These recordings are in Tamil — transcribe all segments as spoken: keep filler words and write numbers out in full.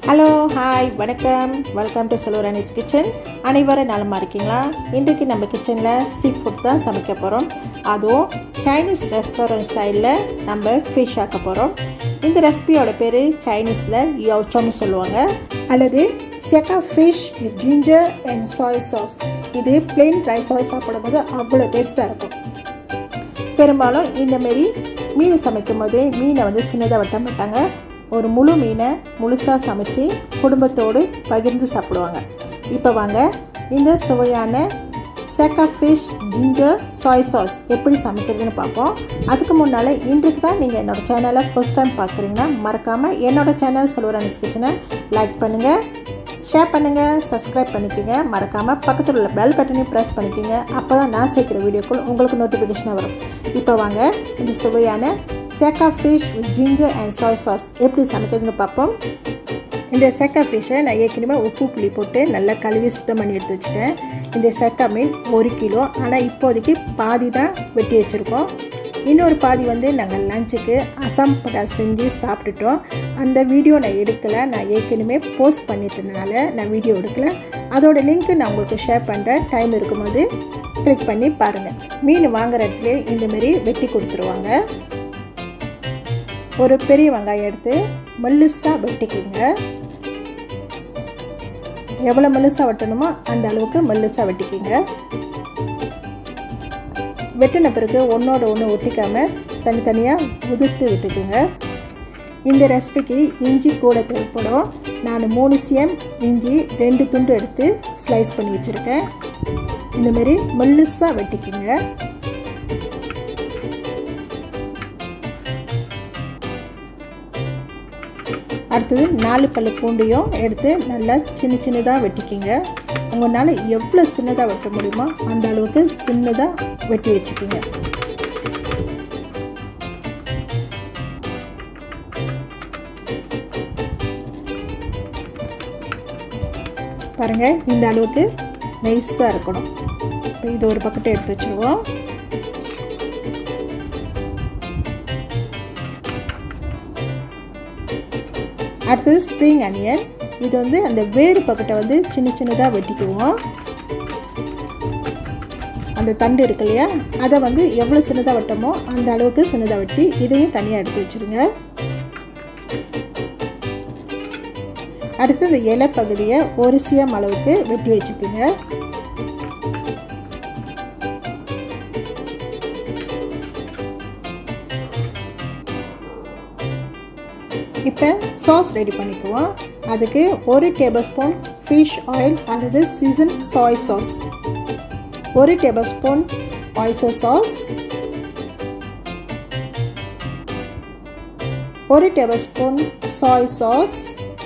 ஹலோ ஹாய் வணக்கம் வெல்கம் டு செல்வராணிஸ் கிச்சன். அனைவரும் நலமா இருக்கீங்களா? இன்றைக்கு நம்ம கிச்சனில் சீ ஃபுட் தான் சமைக்க போகிறோம். அதுவும் சைனீஸ் ரெஸ்டாரண்ட் ஸ்டைலில் நம்ம ஃபிஷ் ஆக்க போகிறோம். இந்த ரெசிபியோட பேர் சைனீஸில் யோச்சம்னு சொல்லுவாங்க, அல்லது சியாகாப் fish with ginger and soy sauce. இது பிளெயின் ரைஸோடு சாப்பிடும்போது அவ்வளோ டேஸ்ட்டாக இருக்கும். பெரும்பாலும் இந்தமாரி மீன் சமைக்கும் போது மீனை வந்து சின்னதாக வெட்ட மாட்டாங்க. ஒரு முழு மீனை முழுசாக சமைச்சு குடும்பத்தோடு பகிர்ந்து சாப்பிடுவாங்க. இப்போ வாங்க இந்த சுவையான சியாகாப் ஃபிஷ் ஜிஞ்சர் சாய் சாஸ் எப்படி சமைக்கிறதுன்னு பார்ப்போம். அதுக்கு முன்னால் இன்றைக்கு தான் நீங்கள் என்னோடய சேனலை ஃபர்ஸ்ட் டைம் பார்க்குறீங்கன்னா மறக்காமல் என்னோடய சேனல் செல்வராணிஸ் கிச்சனை லைக் பண்ணுங்கள், ஷேர் பண்ணுங்கள், சப்ஸ்கிரைப் பண்ணிக்கோங்க. மறக்காமல் பக்கத்தில் உள்ள பெல் பட்டனையும் ப்ரெஸ் பண்ணிக்கோங்க. அப்போ தான் நான் சேர்க்குற வீடியோக்குள் உங்களுக்கு நோட்டிஃபிகேஷனாக வரும். இப்போ வாங்க இந்த சுவையான சியாகாப் fish with ginger and soy sauce எப்படி சமைக்கிறதுன்னு பார்ப்போம். இந்த சியாகாப் ஃபிஷ்ஷை நான் ஏற்கனவே உப்பு புளி போட்டு நல்லா கழுவி சுத்தம் பண்ணி எடுத்து வச்சுட்டேன். இந்த சியாகாப் மீன் ஒரு கிலோ, ஆனால் இப்போதைக்கு பாதி தான் வெட்டி வச்சுருக்கோம். இன்னொரு பாதி வந்து நாங்கள் லஞ்சுக்கு அசாம் படா செஞ்சு சாப்பிட்டுட்டோம். அந்த வீடியோ நான் எடுக்கலை, நான் ஏற்கனவே போஸ்ட் பண்ணிட்டதுனால நான் வீடியோ எடுக்கலை. அதோட லிங்க்கு நான் உங்களுக்கு ஷேர் பண்ணுறேன். டைம் இருக்கும்போது கிளிக் பண்ணி பாருங்கள். மீன் வாங்குகிற இடத்துல இந்தமாரி வெட்டி கொடுத்துருவாங்க. ஒரு பெரிய வெங்காயம் எடுத்து மெல்லிசாக வெட்டிக்கிங்க. எவ்வளோ மெல்லிசாக வெட்டணுமோ அந்த அளவுக்கு மெல்லிசாக வெட்டிக்கிங்க. வெட்டின பிறகு ஒன்றோட ஒன்று ஒட்டிக்காமல் தனித்தனியாக உதிர்த்து விட்டுக்குங்க. இந்த ரெசிபிக்கு இஞ்சி கூட தேவைப்படும். நான் மூணு சிஎம் இஞ்சி ரெண்டு துண்டு எடுத்து ஸ்லைஸ் பண்ணி வச்சுருக்கேன். இந்தமாரி மெல்லிசாக வெட்டிக்குங்க. அடுத்தது நாலு பல்லு பூண்டையும் எடுத்து நல்லா சின்ன சின்னதாக வெட்டிக்கிங்க. உங்களால் எவ்வளோ சின்னதாக வெட்ட முடியுமோ அந்த அளவுக்கு சின்னதாக வெட்டி வச்சுக்கோங்க. பாருங்கள், இந்த அளவுக்கு நைஸாக இருக்கணும். இப்போ இது ஒரு பக்கெட்டை எடுத்து வச்சுருவோம். அடுத்தது ஸ்ப்ரிங் அனியன். இது வந்து அந்த வேறு பக்கெட்டை வந்து சின்ன சின்னதாக வெட்டிக்குவோம். அந்த தண்டு இருக்கு இல்லையா, அதை வந்து எவ்வளோ சின்னதாக வெட்டமோ அந்த அளவுக்கு சின்னதாக வெட்டி இதையும் தனியாக எடுத்து வச்சுருங்க. அடுத்து இந்த இலை பகுதியை ஒரு சிஎம் அளவுக்கு வெட்டி வச்சுக்குங்க. இப்போ சாஸ் ரெடி பண்ணிக்குவோம். அதுக்கு ஒரு டேபிள் ஸ்பூன் ஃபிஷ் ஆயில் அல்லது சீசன் சாய் சாஸ், ஒரு டேபிள் ஸ்பூன் oyster சாஸ், ஒரு டேபிள் ஸ்பூன் சாய் சாஸ்,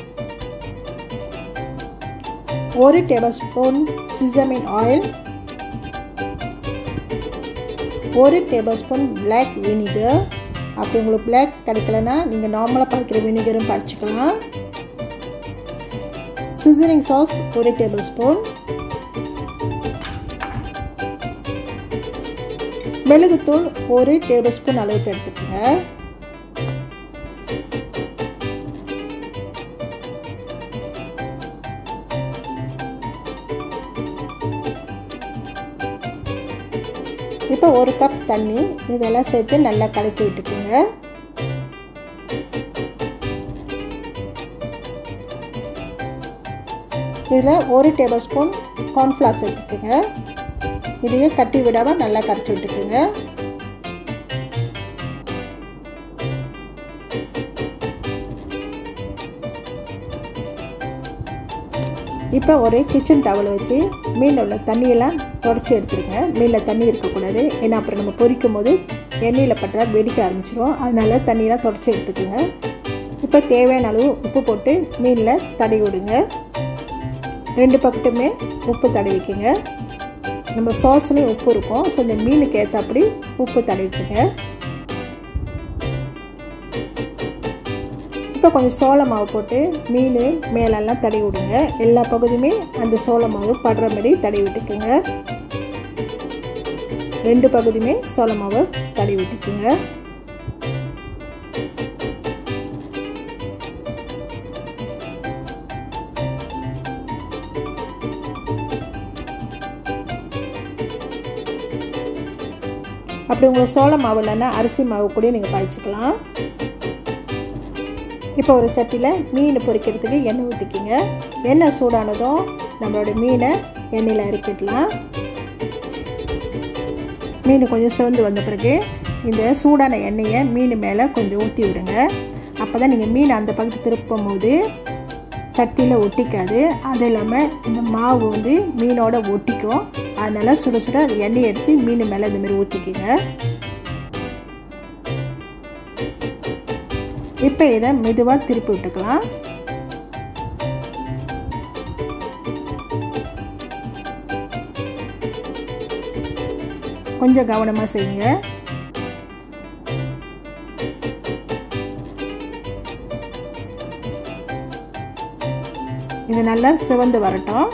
ஒரு டேபிள் ஸ்பூன் sesame ஆயில், ஒரு டேபிள் ஸ்பூன் பிளாக் வினிகர். அப்படி உங்களுக்கு பிளாக் கிடைக்கலன்னா நீங்கள் நார்மலாக பாய்க்கிற வினிகரும் பாய்ச்சிக்கலாம். சீசனிங் சாஸ் ஒரு டேபிள் ஸ்பூன், மிளகுத்தூள் ஒரு டேபிள் ஸ்பூன் அளவுக்கு எடுத்துக்கோங்க. இப்போ ஒரு கப் தண்ணி இதெல்லாம் சேர்த்து நல்லா கலக்கி விட்டுக்குங்க. இதில் ஒரு டேபிள் ஸ்பூன் கார்ன்ஃப்ளவர் சேர்த்துக்குங்க. இதையும் கட்டி விடாமல் நல்லா கரைச்சி விட்டுக்குங்க. இப்போ ஒரு கிச்சன் டவலை வச்சு மீனில் உள்ள தண்ணியெல்லாம் தொடச்சி எடுத்துருங்க. மீனில் தண்ணி இருக்கக்கூடாது, ஏன்னா அப்புறம் நம்ம பொரிக்கும் போது எண்ணெயில் பட்டா வெடிக்க ஆரம்பிச்சிடும். அதனால தண்ணியெல்லாம் தொடச்சி எடுத்துக்குங்க. இப்போ தேவையான அளவு உப்பு போட்டு மீனில் தடவி விடுங்க. ரெண்டு பக்கத்துமே உப்பு தடவிக்குங்க. நம்ம சாஸ்லேயும் உப்பு இருக்கும், ஸோ இந்த மீனுக்கு ஏற்றாப்படி உப்பு தடவிட்டுங்க. இப்போ கொஞ்சம் சோள மாவு போட்டு மீன் மேலெல்லாம் தடவி விடுங்க. எல்லா பகுதியுமே அந்த சோள மாவு படுற மாதிரி தடவி விட்டுக்குங்க. ரெண்டு பகுதியுமே சோள மாவு தடவி விட்டுக்குங்க. அப்படி உங்களுக்கு சோள மாவு இல்லைன்னா அரிசி மாவு கூட நீங்கள் பாய்ச்சிக்கலாம். இப்போ ஒரு சட்டியில் மீன் பொரிக்கிறதுக்கு எண்ணெய் ஊற்றிக்கிங்க. எண்ணெய் சூடானதும் நம்மளோட மீனை எண்ணெயில் இறக்கிடலாம். மீன் கொஞ்சம் சிவந்து வந்த பிறகு இந்த சூடான எண்ணெயை மீன் மேலே கொஞ்சம் ஊற்றி விடுங்க. அப்போ தான் நீங்கள் மீன் அந்த பக்கத்து திருப்பும் போது சட்டியில் ஒட்டிக்காது. அது இல்லாமல் இந்த மாவு வந்து மீனோட ஒட்டிக்கும். அதனால் சுட சுட அது எண்ணெயை எடுத்து மீன் மேலே இந்தமாரி ஊற்றிக்கிங்க. இப்போ இதை மெதுவாக திருப்பி விட்டுக்கலாம். கொஞ்சம் கவனமாக செய்யுங்க. இது நல்லா சிவந்து வரட்டும்.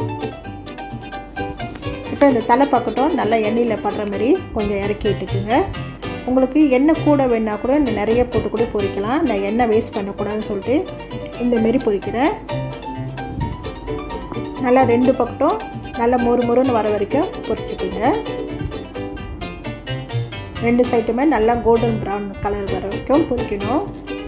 இப்போ இந்த தலை பக்கட்டும் நல்லா எண்ணெயில் படுற மாதிரி கொஞ்சம் இறக்கி விட்டுக்குங்க. உங்களுக்கு எண்ணெய் கூட வேணா கூட நிறைய போட்டு கூட பொரிக்கலாம். நான் எண்ணெய் வேஸ்ட் பண்ணக்கூடாதுன்னு சொல்லிட்டு இந்தமாரி பொரிக்கிறேன். நல்லா ரெண்டு பக்கட்டும் நல்லா மொறு மொறுன்னு வர வரைக்கும் பொரிச்சுக்குங்க. ரெண்டு சைட்டுமே நல்லா கோல்டன் ப்ரௌன் கலர் வர வரைக்கும் பொரிக்கணும்.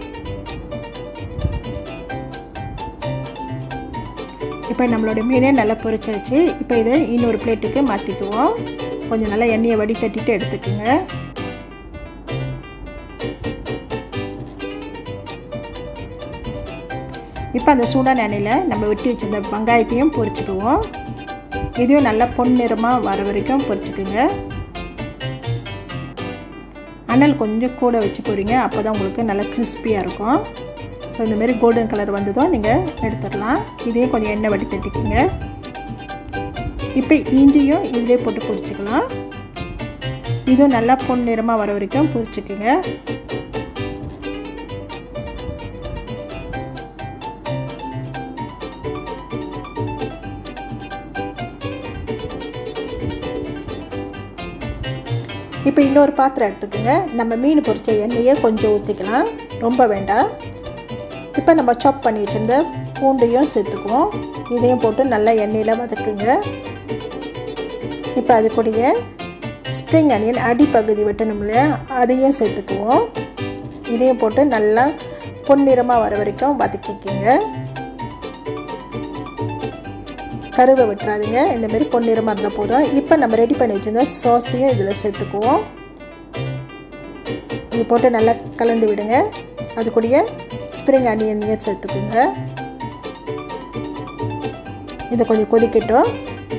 இப்போ நம்மளோட மீனே நல்லா பொரிச்சிருச்சு. இப்போ இதை இன்னொரு பிளேட்டுக்கு மாற்றிக்குவோம். கொஞ்சம் நல்லா எண்ணெயை வடி தட்டிட்டு எடுத்துக்குங்க. இப்போ அந்த சூடான எண்ணெயில் நம்ம வெட்டி வச்சிருந்த வெங்காயத்தையும் பொரிச்சுக்குவோம். இதையும் நல்லா பொன்னிறமாக வர வரைக்கும் பொரிச்சுக்குங்க. அனல் கொஞ்சம் கூட வச்சு போறீங்க. அப்போ தான் உங்களுக்கு நல்லா கிறிஸ்பியாக இருக்கும். ஸோ இந்தமாரி கோல்டன் கலர் வந்ததும் நீங்கள் எடுத்துடலாம். இதையும் கொஞ்சம் எண்ணெய் வடி தட்டிக்குங்க. இப்போ இஞ்சியும் இதிலே போட்டு பொரிச்சுக்கலாம். இதுவும் நல்லா பொன்னிறமாக வர வரைக்கும் பொரிச்சுக்குங்க. இப்போ இன்னொரு பாத்திரம் எடுத்துக்கோங்க. நம்ம மீன் பொரிச்ச எண்ணெயை கொஞ்சம் ஊற்றிக்கலாம், ரொம்ப வேண்டாம். இப்போ நம்ம சாப் பண்ணி வச்சிருந்த பூண்டையும் சேர்த்துக்குவோம். இதையும் போட்டு நல்லா எண்ணெயில் வதக்குங்க. இப்போ அது கூடயே ஸ்ப்ரிங் அனியன் அடிப்பகுதி வெட்டணும் இல்லையா, அதையும் சேர்த்துக்குவோம். இதையும் போட்டு நல்லா பொன்னிறமாக வர வரைக்கும் வதக்கிக்கிங்க. கருவை விட்டுறாதீங்க, இந்தமாரி பொன்னிறமாக இருந்தால் போதும். இப்போ நம்ம ரெடி பண்ணி வச்சுருந்த சாஸையும் இதில் சேர்த்துக்குவோம். இது போட்டு நல்லா கலந்து விடுங்க. அது கூடயே ஸ்ப்ரிங் அனியனையும் சேர்த்துக்குங்க. இதை கொஞ்சம் கொதிக்கட்டும்.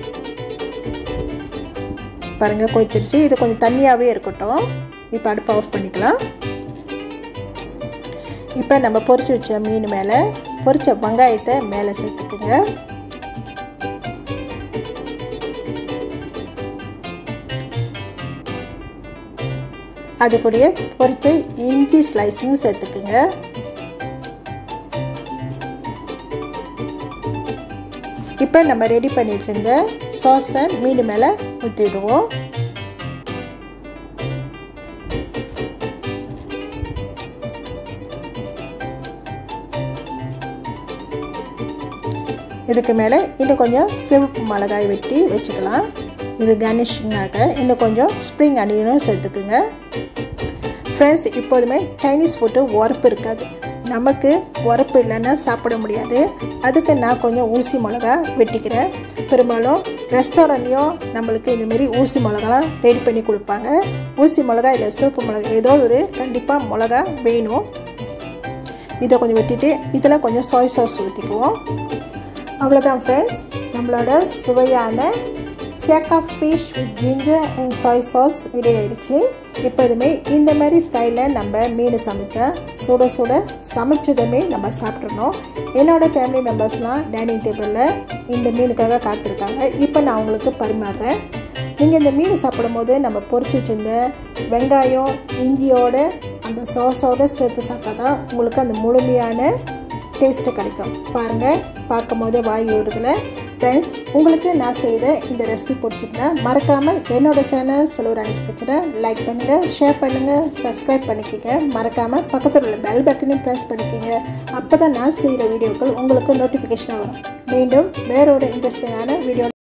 பாருங்கள் கொதிச்சிருச்சு. இது கொஞ்சம் தண்ணியாகவே இருக்கட்டும். இப்போ அடுப்பை ஆஃப் பண்ணிக்கலாம். இப்போ நம்ம பொரிச்சு வச்ச மீன் மேலே பொரிச்ச வெங்காயத்தை மேலே சேர்த்துக்குங்க. அது கூடயே பொரிச்ச இஞ்சி ஸ்லைஸையும் சேர்த்துக்குங்க. இப்போ நம்ம ரெடி பண்ணி வச்சிருந்த சாஸை மீன் மேலே ஊற்றிடுவோம். இதுக்கு மேலே இன்னும் கொஞ்சம் சிவப்பு மிளகாய் வெட்டி வச்சுக்கலாம். இது கார்னிஷிங்காக இன்னும் கொஞ்சம் ஸ்ப்ரிங் அனியனும் சேர்த்துக்குங்க. ஃப்ரெண்ட்ஸ், இப்போதுமே சைனீஸ் ஃபுட்டு உரப்பு இருக்காது. நமக்கு உரப்பு இல்லைன்னா சாப்பிட முடியாது. அதுக்கு நான் கொஞ்சம் ஊசி மிளகா வெட்டிக்கிறேன். பெரும்பாலும் ரெஸ்டாரண்ட்லேயும் நம்மளுக்கு இந்தமாரி ஊசி மிளகாலாம் ரெடி பண்ணி கொடுப்பாங்க. ஊசி மிளகா இல்லை சிவப்பு மிளகா ஏதோ ஒரு கண்டிப்பாக மிளகா வேணும். இதை கொஞ்சம் வெட்டிட்டு இதில் கொஞ்சம் சோய் சாஸ் ஊற்றிக்குவோம். அவ்வளோதான் ஃப்ரெண்ட்ஸ், நம்மளோட சுவையான சியாக்காப் fish with ginger and soy sauce ready ஆயிடுச்சு. எப்போதுமே இந்த மாதிரி ஸ்டைலில் நம்ம மீன் சமைச்சா சுட சுட சமைச்சதுமே நம்ம சாப்பிட்றணும். என்னோடய ஃபேமிலி மெம்பர்ஸ்லாம் டைனிங் டேபிளில் இந்த மீனுக்காக காத்திருக்காங்க. இப்போ நான் அவங்களுக்கு பரிமாறுறேன். நீங்கள் இந்த மீன் சாப்பிடும் போது நம்ம பொரிச்சு வச்சிருந்த வெங்காயம் இஞ்சியோட அந்த சாஸோடு சேர்த்து சாப்பிட்டா தான் உங்களுக்கு அந்த முழுமையான டேஸ்ட்டு கிடைக்கும். பாருங்கள், பார்க்கும் போதே வாய் ஊறுதில்ல. ஃப்ரெண்ட்ஸ், உங்களுக்கு நான் செய்த இந்த ரெசிபி பிடிச்சிருந்தா மறக்காமல் என்னோடய சேனல் செலூரானிஸ் கிச்சனை லைக் பண்ணுங்கள், ஷேர் பண்ணுங்கள், சப்ஸ்கிரைப் பண்ணிக்கோங்க. மறக்காமல் பக்கத்தில் உள்ள பெல் பட்டனையும் ப்ரெஸ் பண்ணிக்கோங்க. அப்போ தான் நான் செய்கிற வீடியோக்கள் உங்களுக்கு நோட்டிஃபிகேஷனாக வரும். மீண்டும் வேறொரு இன்ட்ரெஸ்டிங்கான வீடியோ